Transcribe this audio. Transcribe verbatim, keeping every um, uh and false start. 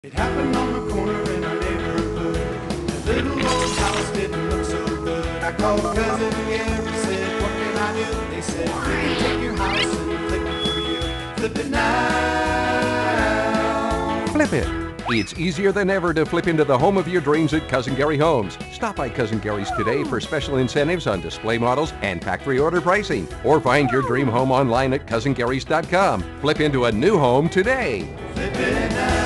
It happened on the corner in our neighborhood. The little old house didn't look so good. I called cousin Gary, said, what can I do? They said, we can take your house and flip it for you. Flip it now. Flip it. It's easier than ever to flip into the home of your dreams at Cousin Gary Homes. Stop by Cousin Gary's today for special incentives on display models and factory order pricing. Or find your dream home online at cousin garys dot com. Flip into a new home today. Flip it now.